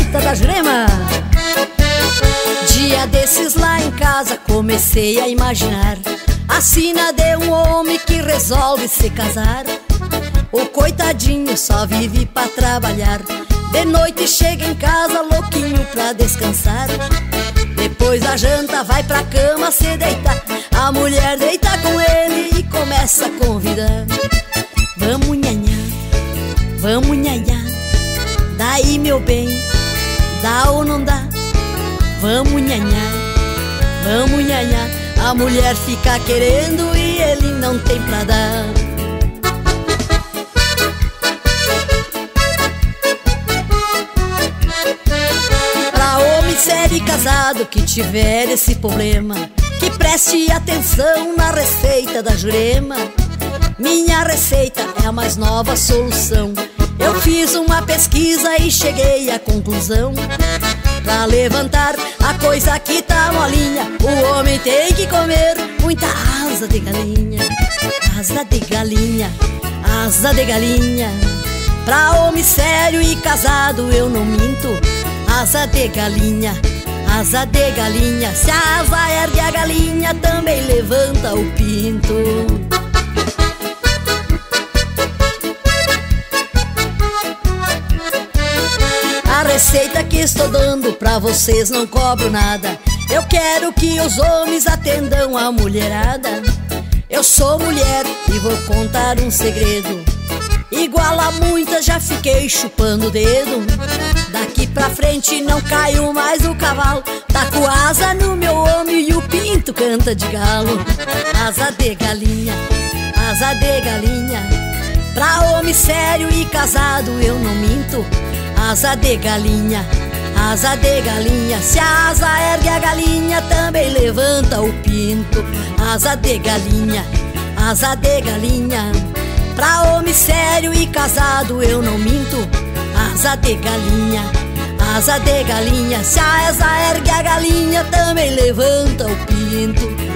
receita da Jurema. Dia desses lá em casa comecei a imaginar a sina de um homem que resolve se casar. O coitadinho só vive pra trabalhar, de noite chega em casa louquinho pra descansar. Depois da janta vai pra cama se deitar, a mulher deita com ele e começa a convidar. Vamos nhanhá, vamos nhanhá, daí meu bem, dá ou não dá? Vamos nhanhá, vamos nhanhá. A mulher fica querendo e ele não tem pra dar. Pra homem sério e casado que tiver esse problema, que preste atenção na receita da Jurema. Minha receita é a mais nova solução. Eu fiz uma pesquisa e cheguei à conclusão: pra levantar a coisa que tá molinha, o homem tem que comer muita asa de galinha. Asa de galinha, asa de galinha. Pra homem sério e casado eu não minto. Asa de galinha, asa de galinha. Se a asa ergue a galinha também levanta o pinto. A receita que estou dando pra vocês não cobro nada. Eu quero que os homens atendam a mulherada. Eu sou mulher e vou contar um segredo. Igual a muitas já fiquei chupando o dedo. Daqui pra frente não caio mais o cavalo. Taco asa no meu homem e o pinto canta de galo. Asa de galinha, asa de galinha. Pra homem sério e casado eu não minto. Asa de galinha, asa de galinha. Se a asa ergue a galinha também levanta o pinto. Asa de galinha, asa de galinha. Pra homem sério e casado eu não minto. Asa de galinha, asa de galinha. Se a asa ergue a galinha também levanta o pinto.